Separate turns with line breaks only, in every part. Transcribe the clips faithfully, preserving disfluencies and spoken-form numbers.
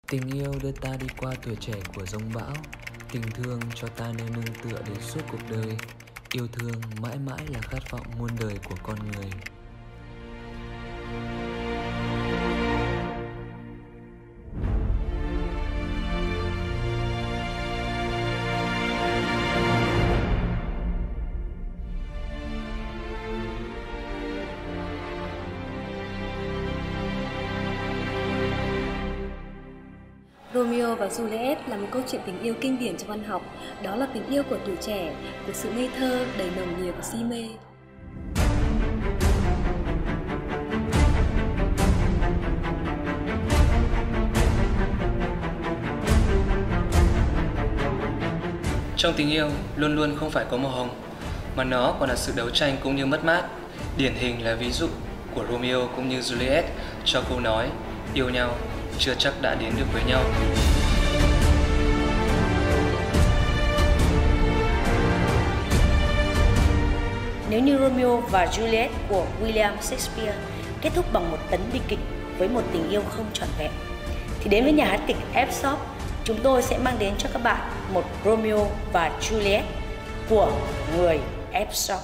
Tình yêu đưa ta đi qua tuổi trẻ của giông bão, tình thương cho ta nơi nương tựa để suốt cuộc đời. Yêu thương mãi mãi là khát vọng muôn đời của con người.
Romeo và Juliet là một câu chuyện tình yêu kinh điển trong văn học. Đó là tình yêu của tuổi trẻ, của sự ngây thơ, đầy nồng nhiệt và si mê.
Trong tình yêu luôn luôn không phải có màu hồng, mà nó còn là sự đấu tranh cũng như mất mát. Điển hình là ví dụ của Romeo cũng như Juliet cho câu nói yêu nhau chưa chắc đã đến được với nhau.
Nếu như Romeo và Juliet của William Shakespeare kết thúc bằng một tấn bi kịch với một tình yêu không trọn vẹn, thì đến với nhà hát kịch F Shop, chúng tôi sẽ mang đến cho các bạn một Romeo và Juliet của người F Shop.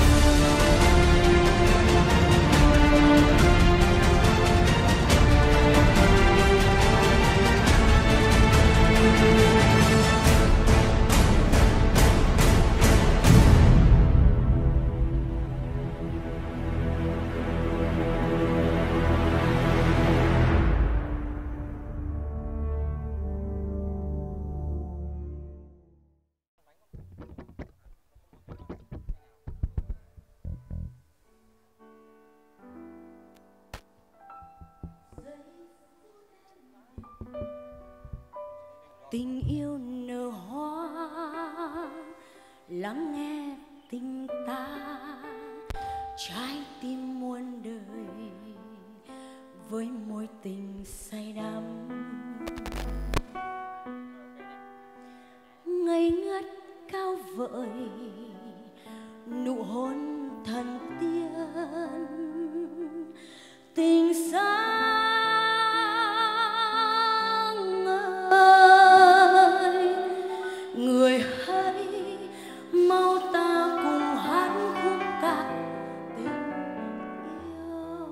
Tình yêu nở hoa, lắng nghe tình ta, trái tim muôn đời với mối tình say đắm. Ngây ngất cao vời, nụ hôn thần tiên, tình sáng ơi, người hãy mau ta cùng hát khúc ca tình yêu.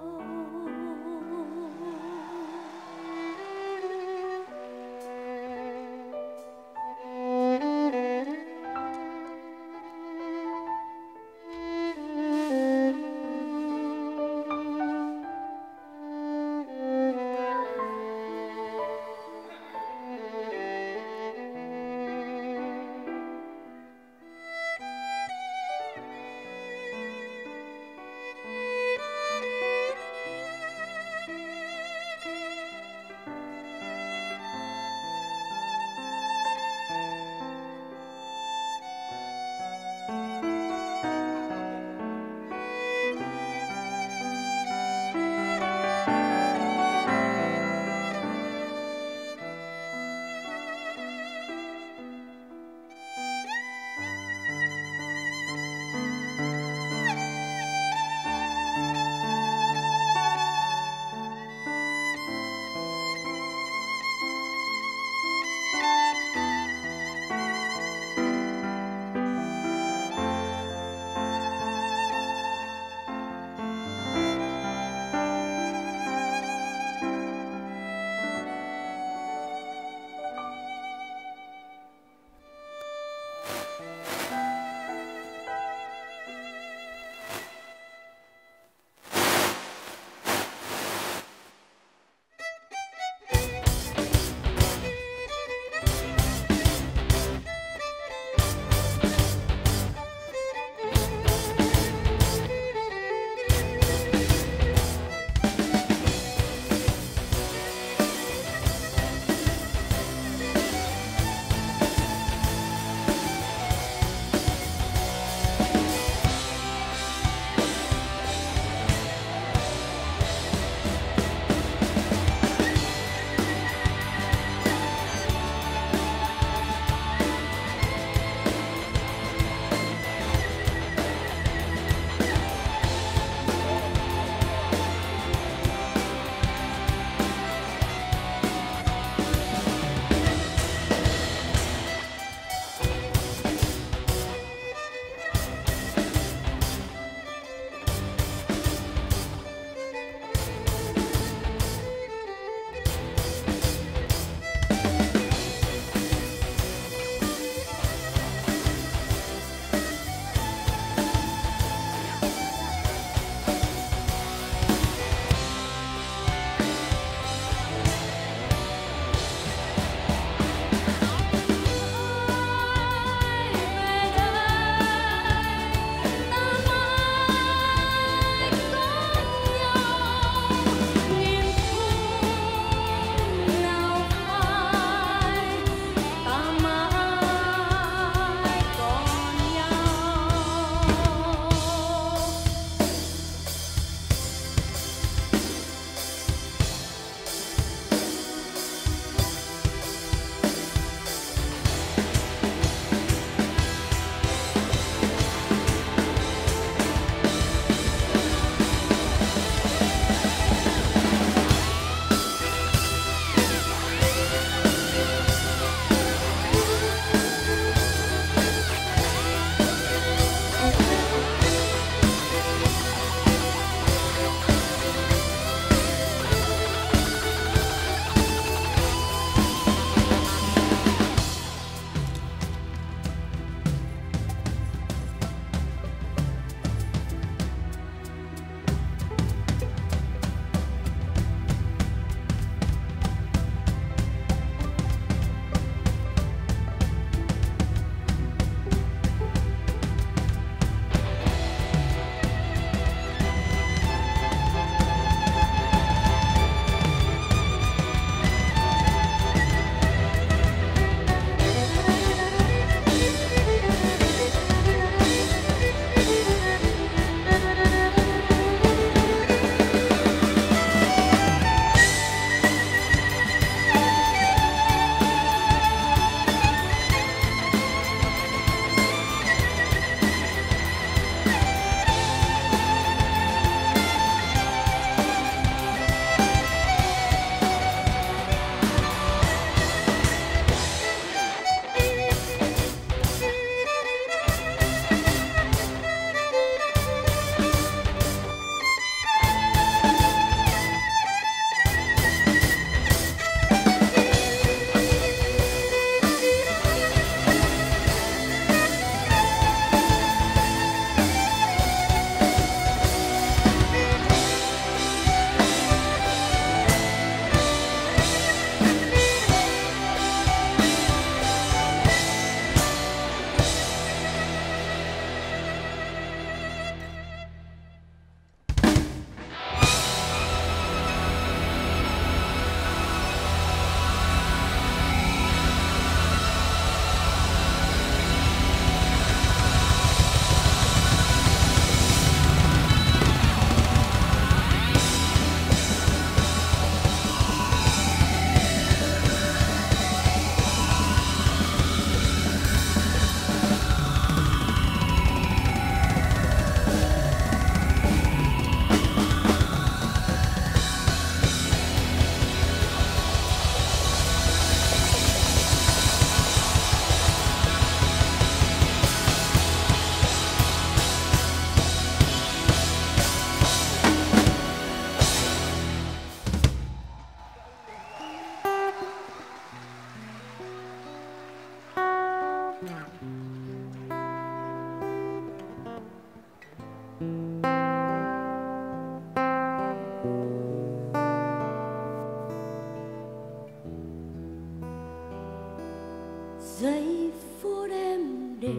giây phút em để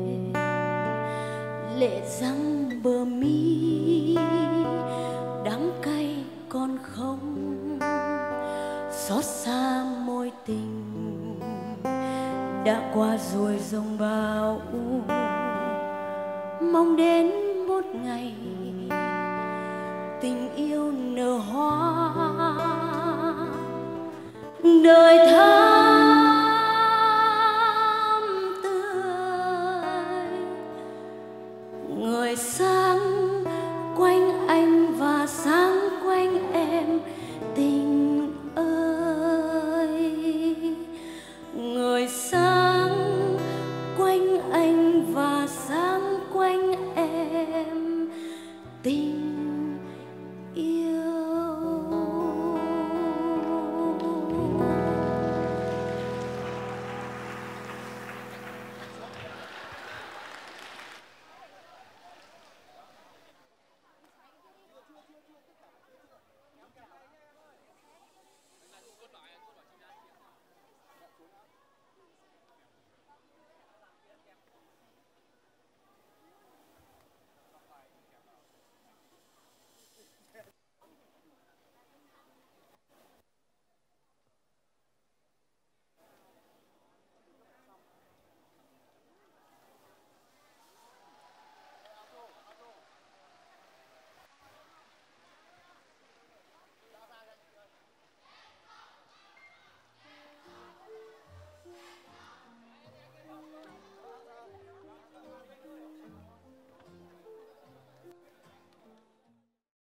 lệ răng bờ mi, đắng cay còn không xót xa mối tình đã qua rồi dòng bão, mong đến một ngày tình yêu nở hoa đời tha.